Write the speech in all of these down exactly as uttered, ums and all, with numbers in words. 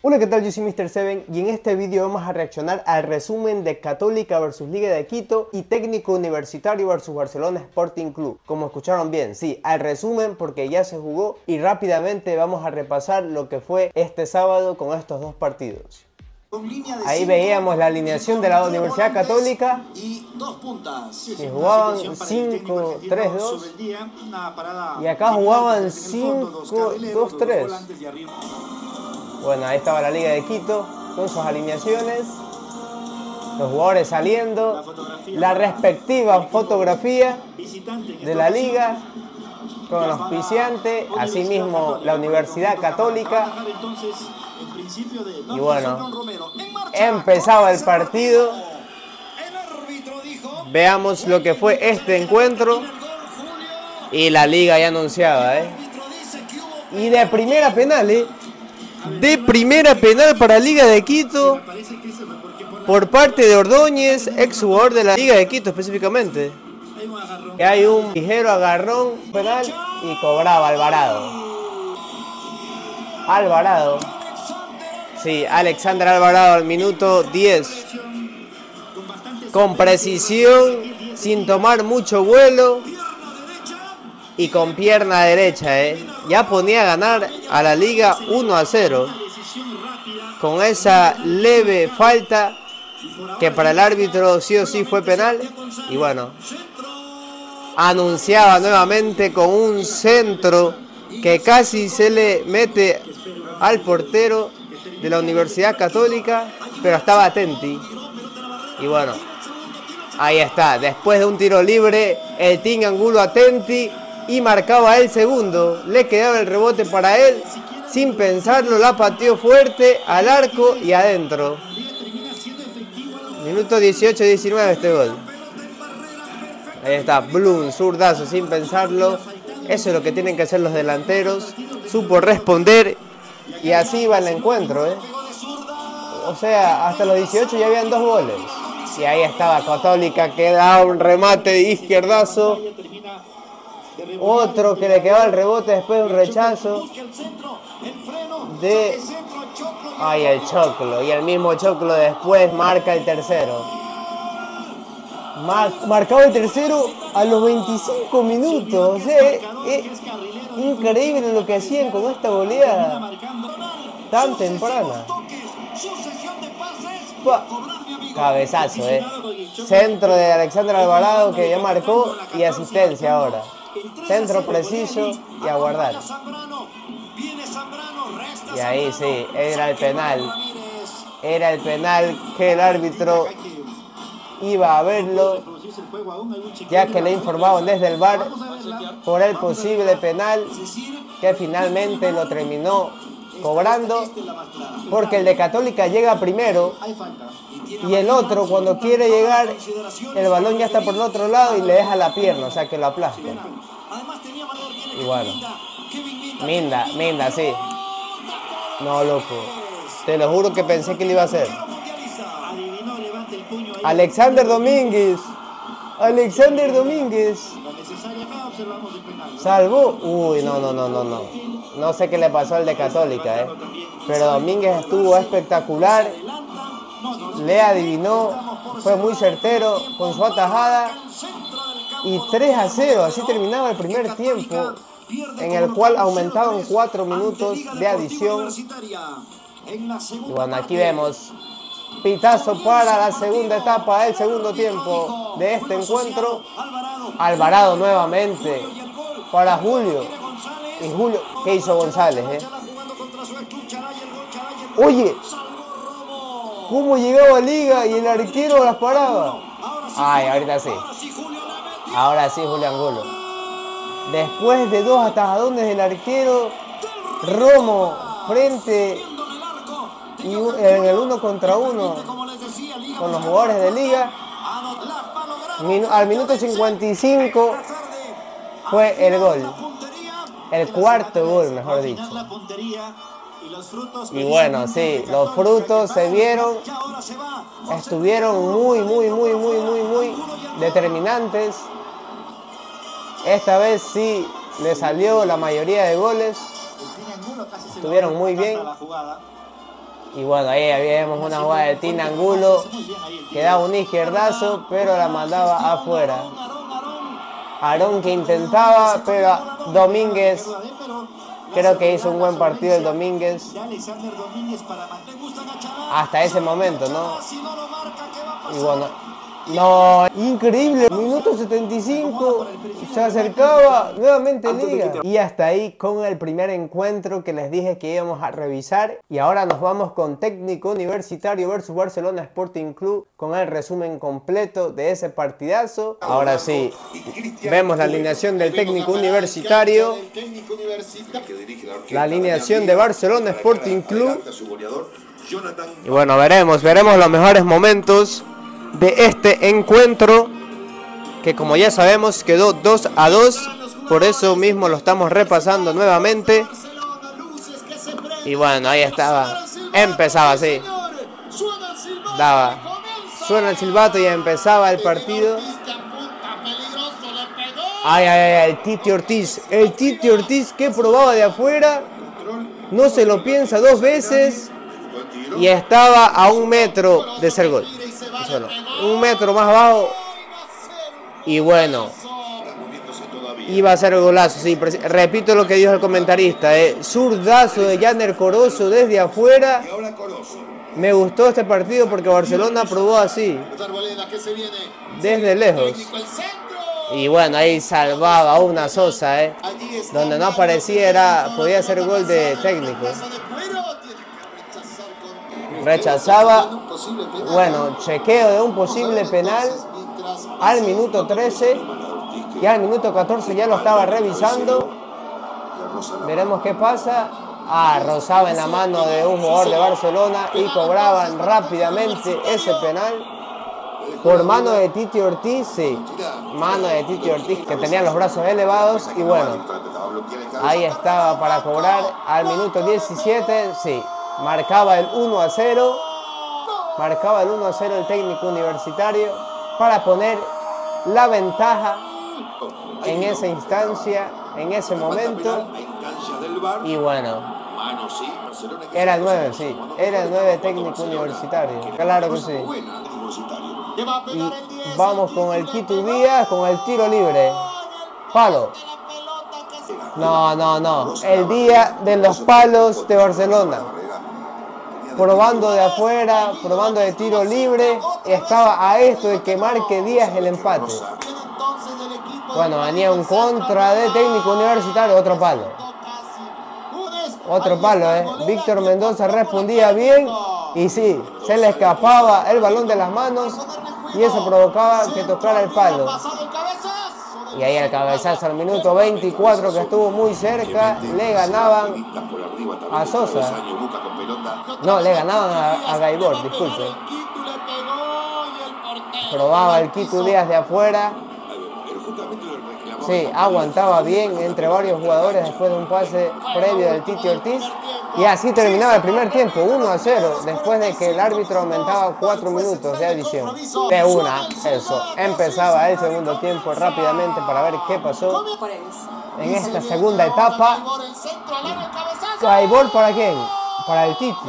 Hola, ¿qué tal? Yo soy míster Seven y en este video vamos a reaccionar al resumen de Católica versus Liga de Quito y Técnico Universitario versus Barcelona Sporting Club. Como escucharon bien, sí, al resumen porque ya se jugó y rápidamente vamos a repasar lo que fue este sábado con estos dos partidos. Ahí veíamos la alineación de la Universidad Católica y dos puntas. Que jugaban cinco tres dos y acá jugaban cinco dos tres. Bueno, ahí estaba la Liga de Quito con sus alineaciones, los jugadores saliendo, la respectiva fotografía de la Liga con el auspiciante, asimismo la Universidad Católica. Y bueno, empezaba el partido. Veamos lo que fue este encuentro. Y la Liga ya anunciaba, ¿eh? Y de primera penal, ¿eh? De primera penal para Liga de Quito por parte de Ordóñez, ex jugador de la Liga de Quito específicamente. Y hay un ligero agarrón penal y cobraba Alvarado. Alvarado. Sí, Alexander Alvarado al minuto diez. Con precisión, sin tomar mucho vuelo y con pierna derecha, eh. Ya ponía a ganar a la Liga uno a cero. Con esa leve falta que para el árbitro sí o sí fue penal. Y bueno, anunciaba nuevamente con un centro que casi se le mete al portero de la Universidad Católica, pero estaba atenti. Y bueno, ahí está, después de un tiro libre, el Team Angulo atenti y marcaba el segundo. Le quedaba el rebote para él, sin pensarlo la pateó fuerte al arco y adentro. Minuto dieciocho diecinueve este gol. Ahí está, Blum, zurdazo sin pensarlo. Eso es lo que tienen que hacer los delanteros. Supo responder y así va el encuentro, ¿eh? O sea, hasta los dieciocho ya habían dos goles. Y ahí estaba Católica que da un remate de izquierdazo. Otro que le quedaba el rebote después de un rechazo de... Ay, el Choclo. Y el mismo Choclo después marca el tercero. Mar marcaba el tercero a los veinticinco minutos. O sea, es, es increíble lo que hacían con esta goleada tan temprana. Pa. Cabezazo, eh. Centro de Alexander Alvarado que ya marcó y asistencia ahora. Centro preciso y a guardar. Y ahí sí, era el penal. Era el penal que el árbitro iba a verlo, ya que le informaban desde el V A R por el posible penal que finalmente lo terminó cobrando, porque el de Católica llega primero y el otro cuando quiere llegar el balón ya está por el otro lado y le deja la pierna, o sea que lo aplasta. Y bueno, Minda, Minda, sí. No, loco, te lo juro que pensé que le iba a hacer. Alexander Domínguez. Alexander Domínguez. Salvó. Uy, no, no, no, no, no. No sé qué le pasó al de Católica, eh. Pero Domínguez estuvo espectacular. Le adivinó. Fue muy certero con su atajada. Y tres a cero. Así terminaba el primer tiempo, en el cual aumentaban cuatro minutos de adición. Y bueno, aquí vemos pitazo para la segunda etapa del segundo tiempo de este encuentro. Alvarado nuevamente para Julio. Y Julio, ¿qué hizo González, eh? Oye, ¿cómo llegaba Liga y el arquero las paraba? Ay, ahorita sí. Ahora sí, Julio Angulo. Después de dos atajadones del arquero, Romo frente y en el uno contra uno con los jugadores de Liga. Al minuto cincuenta y cinco fue el gol. El cuarto gol, mejor dicho. Y bueno, sí, los frutos se vieron. Estuvieron muy, muy, muy, muy, muy, muy determinantes. Esta vez sí le salió la mayoría de goles. Estuvieron muy bien. Y bueno, ahí vemos una jugada de Tino Angulo que daba un izquierdazo, pero la mandaba afuera. Aarón que intentaba, pero Domínguez, creo que hizo un buen partido el Domínguez. Hasta ese momento, ¿no? Y bueno, no, increíble, minuto setenta y cinco, se acercaba nuevamente Liga. Y hasta ahí con el primer encuentro que les dije que íbamos a revisar. Y ahora nos vamos con Técnico Universitario versus Barcelona Sporting Club, con el resumen completo de ese partidazo. Ahora sí, vemos la alineación del Técnico Universitario, la alineación de Barcelona Sporting Club. Y bueno, veremos, veremos los mejores momentos de este encuentro, que como ya sabemos quedó dos a dos, por eso mismo lo estamos repasando nuevamente. Y bueno, ahí estaba, empezaba así, daba, suena el silbato y empezaba el partido. Ay, ay, ay, el Titi Ortiz, el Titi Ortiz que probaba de afuera, no se lo piensa dos veces y estaba a un metro de ser gol. Bueno, un metro más abajo y bueno, iba a ser el golazo. Sí, repito lo que dijo el comentarista, eh. Zurdazo de Yaner Corozo desde afuera. Me gustó este partido porque Barcelona probó así, desde lejos. Y bueno, ahí salvaba una Sosa, eh. Donde no aparecía era, podía ser gol de Técnico. Rechazaba, bueno, chequeo de un posible penal al minuto trece y al minuto catorce ya lo estaba revisando. Veremos qué pasa. Ah, rozaba en la mano de un jugador de Barcelona y cobraban rápidamente ese penal por mano de Titi Ortiz, sí, mano de Titi Ortiz, que tenía los brazos elevados. Y bueno, ahí estaba para cobrar al minuto diecisiete, sí. Marcaba el uno a cero, marcaba el uno a cero el Técnico Universitario para poner la ventaja en esa instancia, en ese momento. Y bueno, era el nueve, sí, era el nueve Técnico Universitario, claro que sí. Y vamos con el Quito Díaz, con el tiro libre, palo. No, no, no, el día de los palos de Barcelona. Probando de afuera, probando de tiro libre, estaba a esto de que marque Díaz el empate. Bueno, venía un contra de Técnico Universitario, otro palo. Otro palo, eh. Víctor Mendoza respondía bien y sí, se le escapaba el balón de las manos y eso provocaba que tocara el palo. Y ahí el cabezazo al minuto veinticuatro, que estuvo muy cerca, le ganaban a Sosa. No, le ganaban a, a Gaibor, disculpe. Probaba el Quito Díaz de afuera. Sí, aguantaba bien entre varios jugadores después de un pase previo del Titi Ortiz. Y así terminaba el primer tiempo, uno a cero, después de que el árbitro aumentaba cuatro minutos de adición. De una, eso. Empezaba el segundo tiempo rápidamente para ver qué pasó en esta segunda etapa. ¿Gaibor para quién? Para el Titi.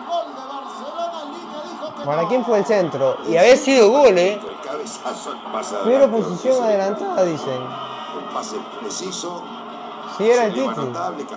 ¿Para quién fue el centro? Y había sido gol, ¿eh? Pero posición adelantada, dicen. Sí, era el Titi.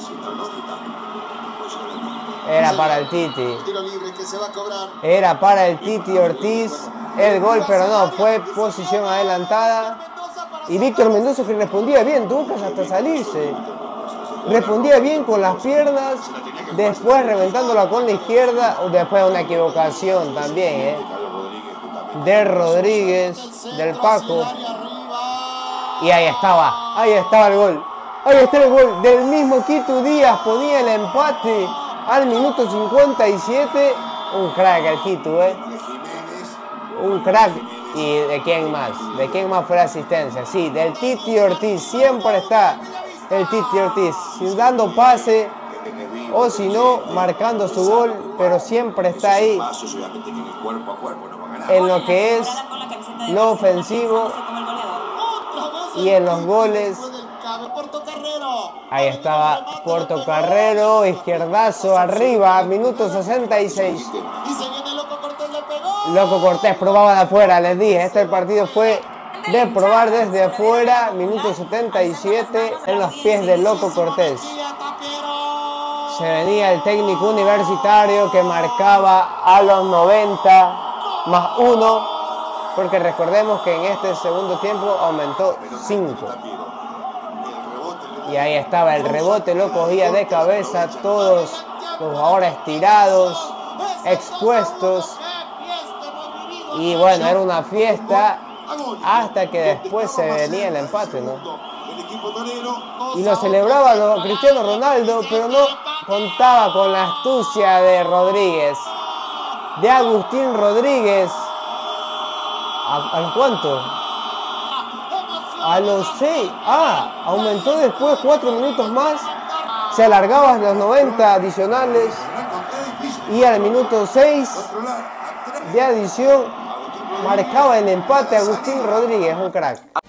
Era para el Titi. Era para el Titi Ortiz. El gol, pero no, fue posición adelantada. Y Víctor Mendoza, que respondía bien, tuvo que hasta salirse. Respondía bien con las piernas. Después reventándola con la izquierda. Después de una equivocación también, ¿eh? De Rodríguez, del Paco. Y ahí estaba, ahí estaba el gol. Ahí está el gol del mismo Quito Díaz. Ponía el empate al minuto cincuenta y siete. Un crack el Quito, ¿eh? Un crack. ¿Y de quién más? ¿De quién más fue la asistencia? Sí, del Titi Ortiz. Siempre está el Titi Ortiz, sin dando pase o si no, marcando su gol, pero siempre está ahí en lo que es lo ofensivo y en los goles Ahí estaba Portocarrero, izquierdazo arriba, minuto sesenta y seis. Loco Cortés probaba de afuera, les dije, este partido fue de probar desde afuera, minuto setenta y siete, en los pies del Loco Cortés. Se venía el técnico universitario que marcaba a los noventa más uno, porque recordemos que en este segundo tiempo aumentó cinco. Y ahí estaba el rebote, lo cogía de cabeza, todos los jugadores estirados, expuestos. Y bueno, era una fiesta hasta que después se venía el empate, ¿no? Y lo celebraba lo Cristiano Ronaldo, pero no contaba con la astucia de Rodríguez, de Agustín Rodríguez. ¿A, a los cuánto? A los seis. Ah, aumentó después cuatro minutos más. Se alargaba a los noventa adicionales. Y al minuto seis de adición marcaba el empate Agustín Rodríguez, un crack.